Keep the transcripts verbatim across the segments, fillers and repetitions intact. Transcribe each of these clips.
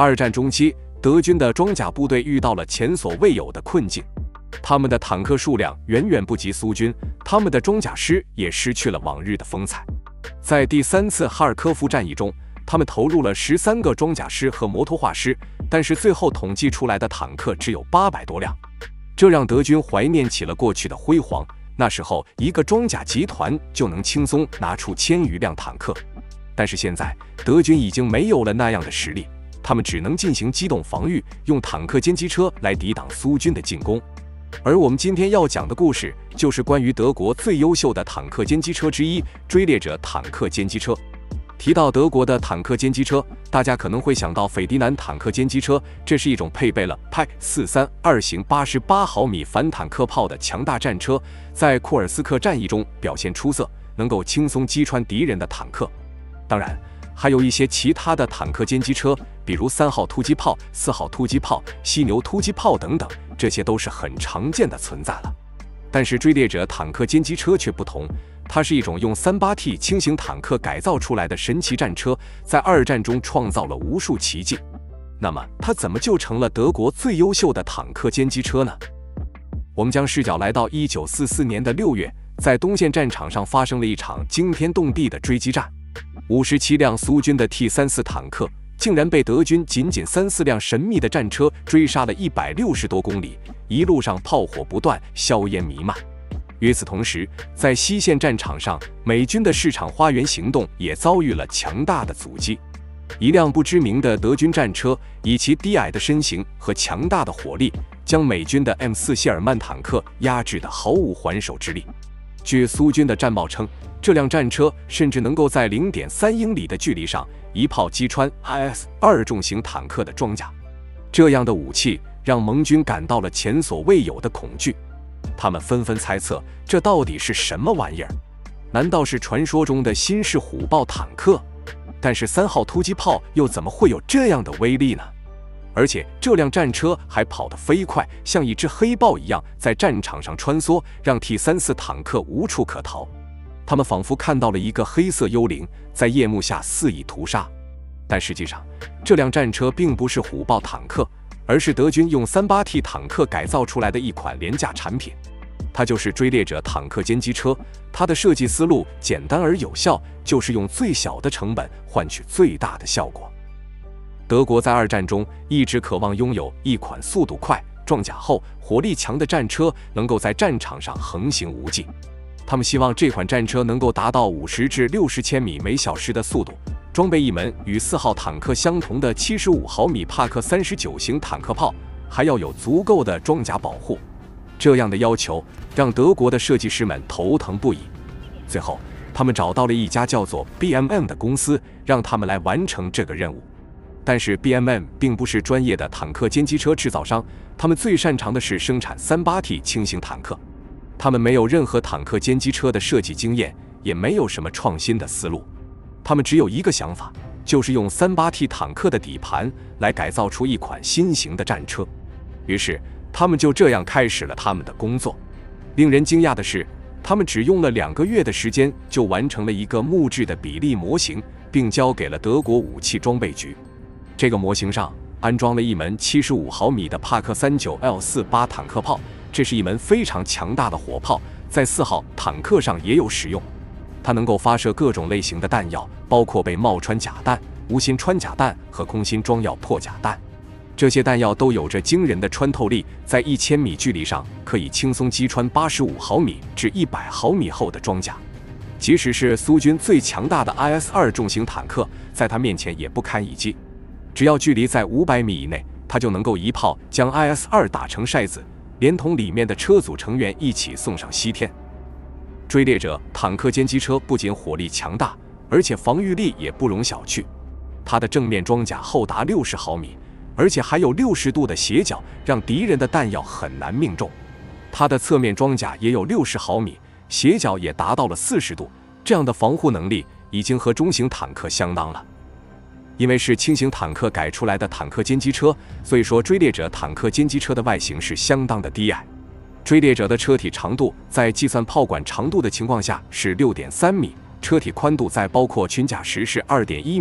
二战中期，德军的装甲部队遇到了前所未有的困境，他们的坦克数量远远不及苏军，他们的装甲师也失去了往日的风采。在第三次哈尔科夫战役中，他们投入了十三个装甲师和摩托化师，但是最后统计出来的坦克只有八百多辆，这让德军怀念起了过去的辉煌。那时候，一个装甲集团就能轻松拿出千余辆坦克，但是现在，德军已经没有了那样的实力，他们只能进行机动防御，用坦克歼击车来抵挡苏军的进攻。而我们今天要讲的故事，就是关于德国最优秀的坦克歼击车之一——追猎者坦克歼击车。提到德国的坦克歼击车，大家可能会想到斐迪南坦克歼击车，这是一种配备了 P 四三二型八十八毫米反坦克炮的强大战车，在库尔斯克战役中表现出色，能够轻松击穿敌人的坦克。当然，还有一些其他的坦克歼击车，比如三号突击炮、四号突击炮、犀牛突击炮等等，这些都是很常见的存在了。但是追猎者坦克歼击车却不同，它是一种用 三八 T 轻型坦克改造出来的神奇战车，在二战中创造了无数奇迹。那么，它怎么就成了德国最优秀的坦克歼击车呢？我们将视角来到一九四四年的六月，在东线战场上发生了一场惊天动地的追击战。五十七辆苏军的 T 三十四 坦克竟然被德军仅仅三四辆神秘的战车追杀了一百六十多公里，一路上炮火不断，硝烟弥漫。与此同时，在西线战场上，美军的市场花园行动也遭遇了强大的阻击。一辆不知名的德军战车以其低矮的身形和强大的火力，将美军的 M 四 谢尔曼坦克压制得毫无还手之力。据苏军的战报称，这辆战车甚至能够在 零点三英里的距离上一炮击穿 I S 二重型坦克的装甲。这样的武器让盟军感到了前所未有的恐惧，他们纷纷猜测，这到底是什么玩意儿？难道是传说中的新式虎豹坦克？但是三号突击炮又怎么会有这样的威力呢？而且这辆战车还跑得飞快，像一只黑豹一样在战场上穿梭，让 T 三十四 坦克无处可逃。他们仿佛看到了一个黑色幽灵在夜幕下肆意屠杀。但实际上，这辆战车并不是虎豹坦克，而是德军用 三八 T 坦克改造出来的一款廉价产品。它就是追猎者坦克歼击车。它的设计思路简单而有效，就是用最小的成本换取最大的效果。德国在二战中一直渴望拥有一款速度快、装甲厚、火力强的战车，能够在战场上横行无忌。他们希望这款战车能够达到五十至六十千米每小时的速度，装备一门与四号坦克相同的七十五毫米帕克三十九型坦克炮，还要有足够的装甲保护。这样的要求让德国的设计师们头疼不已。最后，他们找到了一家叫做 B M M 的公司，让他们来完成这个任务。但是 B M M 并不是专业的坦克歼击车制造商，他们最擅长的是生产 三八 T 轻型坦克。他们没有任何坦克歼击车的设计经验，也没有什么创新的思路。他们只有一个想法，就是用 三八 T 坦克的底盘来改造出一款新型的战车。于是，他们就这样开始了他们的工作。令人惊讶的是，他们只用了两个月的时间就完成了一个木质的比例模型，并交给了德国武器装备局。这个模型上安装了一门七十五毫米的帕克三九 L 四十八坦克炮，这是一门非常强大的火炮，在四号坦克上也有使用。它能够发射各种类型的弹药，包括被冒穿甲弹、无心穿甲弹和空心装药破甲弹。这些弹药都有着惊人的穿透力，在一千米距离上可以轻松击穿八十五毫米至一百毫米厚的装甲。即使是苏军最强大的 I S 二重型坦克，在它面前也不堪一击。只要距离在五百米以内，它就能够一炮将 I S 二打成筛子，连同里面的车组成员一起送上西天。追猎者坦克歼击车不仅火力强大，而且防御力也不容小觑。它的正面装甲厚达六十毫米，而且还有六十度的斜角，让敌人的弹药很难命中。它的侧面装甲也有六十毫米，斜角也达到了四十度，这样的防护能力已经和中型坦克相当了。因为是轻型坦克改出来的坦克歼击车，所以说追猎者坦克歼击车的外形是相当的低矮。追猎者的车体长度在计算炮管长度的情况下是 六点三米，车体宽度在包括裙甲时是 二点一米，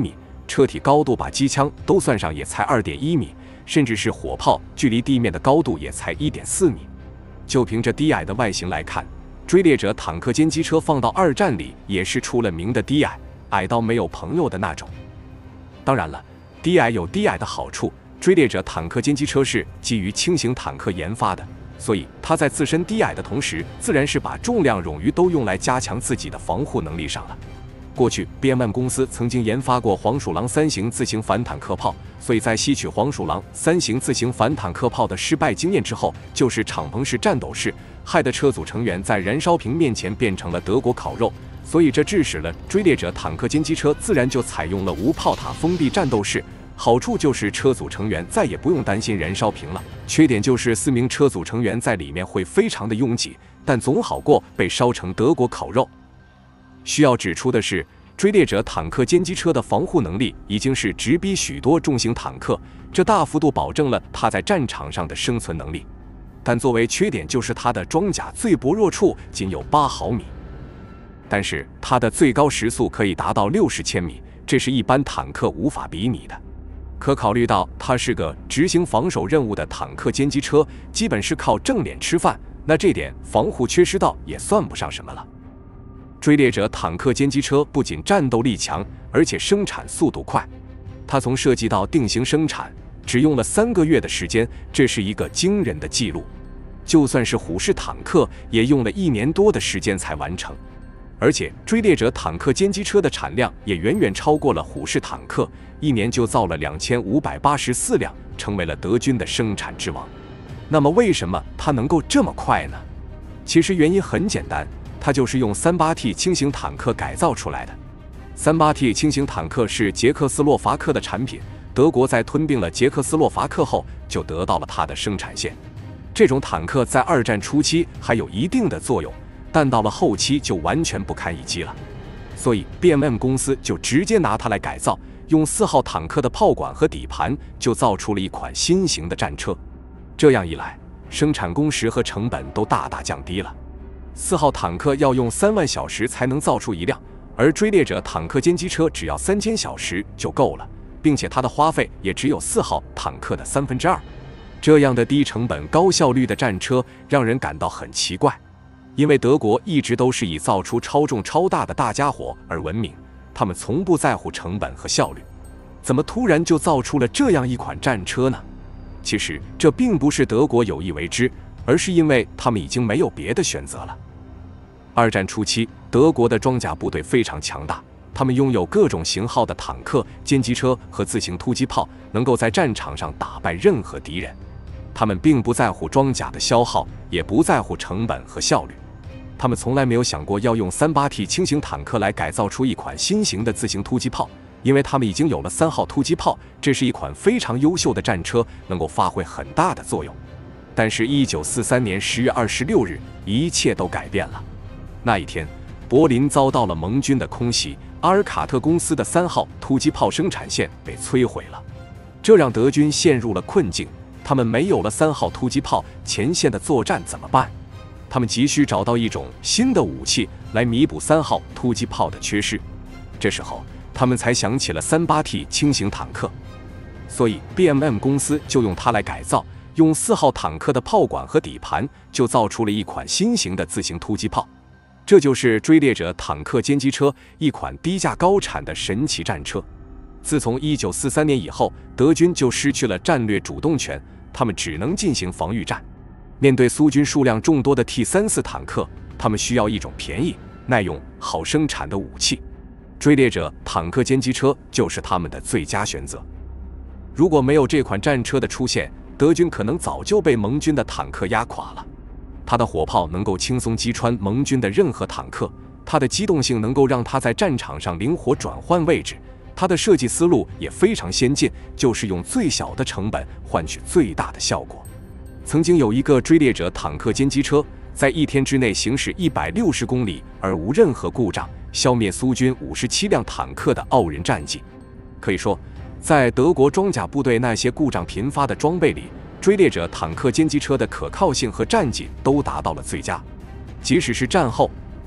车体高度把机枪都算上也才 二点一米，甚至是火炮距离地面的高度也才 一点四米。就凭着低矮的外形来看，追猎者坦克歼击车放到二战里也是出了名的低矮，矮到没有朋友的那种。当然了，低矮有低矮的好处，追猎者坦克歼击车是基于轻型坦克研发的，所以它在自身低矮的同时，自然是把重量冗余都用来加强自己的防护能力上了。过去 B M M 公司曾经研发过黄鼠狼三型自行反坦克炮，所以在吸取黄鼠狼三型自行反坦克炮的失败经验之后，就是敞篷式战斗式，害得车组成员在燃烧瓶面前变成了德国烤肉，所以这致使了追猎者坦克歼击车自然就采用了无炮塔封闭战斗式。好处就是车组成员再也不用担心燃烧瓶了，缺点就是四名车组成员在里面会非常的拥挤，但总好过被烧成德国烤肉。需要指出的是，追猎者坦克歼击车的防护能力已经是直逼许多重型坦克，这大幅度保证了它在战场上的生存能力。但作为缺点就是它的装甲最薄弱处仅有八毫米，但是它的最高时速可以达到六十千米，这是一般坦克无法比拟的。可考虑到它是个执行防守任务的坦克歼击车，基本是靠正脸吃饭，那这点防护缺失到也算不上什么了。追猎者坦克歼击车不仅战斗力强，而且生产速度快。它从设计到定型生产只用了三个月的时间，这是一个惊人的记录。就算是虎式坦克，也用了一年多的时间才完成。而且追猎者坦克歼击车的产量也远远超过了虎式坦克，一年就造了两千五百八十四辆，成为了德军的生产之王。那么为什么它能够这么快呢？其实原因很简单，它就是用 三八 T 轻型坦克改造出来的。三八 T 轻型坦克是捷克斯洛伐克的产品，德国在吞并了捷克斯洛伐克后，就得到了它的生产线。这种坦克在二战初期还有一定的作用，但到了后期就完全不堪一击了。所以 B M M 公司就直接拿它来改造，用四号坦克的炮管和底盘就造出了一款新型的战车。这样一来，生产工时和成本都大大降低了。四号坦克要用三万小时才能造出一辆，而追猎者坦克歼击车只要三千小时就够了，并且它的花费也只有四号坦克的三分之二。这样的低成本高效率的战车让人感到很奇怪，因为德国一直都是以造出超重超大的大家伙而闻名，他们从不在乎成本和效率，怎么突然就造出了这样一款战车呢？其实这并不是德国有意为之，而是因为他们已经没有别的选择了。二战初期，德国的装甲部队非常强大，他们拥有各种型号的坦克、歼击车和自行突击炮，能够在战场上打败任何敌人。他们并不在乎装甲的消耗，也不在乎成本和效率。他们从来没有想过要用 三八 T 轻型坦克来改造出一款新型的自行突击炮，因为他们已经有了三号突击炮，这是一款非常优秀的战车，能够发挥很大的作用。但是一九四三年十月二十六日，一切都改变了。那一天，柏林遭到了盟军的空袭，阿尔卡特公司的三号突击炮生产线被摧毁了，这让德军陷入了困境。他们没有了三号突击炮，前线的作战怎么办？他们急需找到一种新的武器来弥补三号突击炮的缺失。这时候，他们才想起了 三八 T 轻型坦克，所以 B M M 公司就用它来改造，用四号坦克的炮管和底盘，就造出了一款新型的自行突击炮。这就是追猎者坦克歼击车，一款低价高产的神奇战车。自从一九四三年以后，德军就失去了战略主动权，他们只能进行防御战。面对苏军数量众多的 T 三十四 坦克，他们需要一种便宜、耐用、好生产的武器。追猎者坦克歼击车就是他们的最佳选择。如果没有这款战车的出现，德军可能早就被盟军的坦克压垮了。它的火炮能够轻松击穿盟军的任何坦克，它的机动性能够让它在战场上灵活转换位置。它的设计思路也非常先进，就是用最小的成本换取最大的效果。曾经有一个追猎者坦克歼击车，在一天之内行驶一百六十公里而无任何故障，消灭苏军五十七辆坦克的傲人战绩。可以说，在德国装甲部队那些故障频发的装备里，追猎者坦克歼击车的可靠性和战绩都达到了最佳。即使是战后，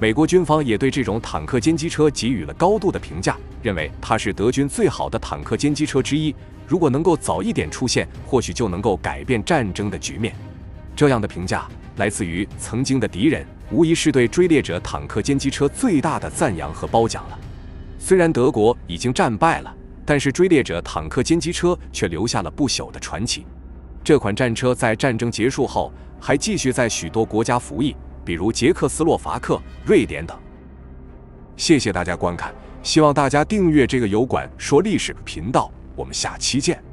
美国军方也对这种坦克歼击车给予了高度的评价，认为它是德军最好的坦克歼击车之一。如果能够早一点出现，或许就能够改变战争的局面。这样的评价来自于曾经的敌人，无疑是对追猎者坦克歼击车最大的赞扬和褒奖了。虽然德国已经战败了，但是追猎者坦克歼击车却留下了不朽的传奇。这款战车在战争结束后还继续在许多国家服役，比如捷克斯洛伐克、瑞典等。谢谢大家观看，希望大家订阅这个油管说历史频道，我们下期见。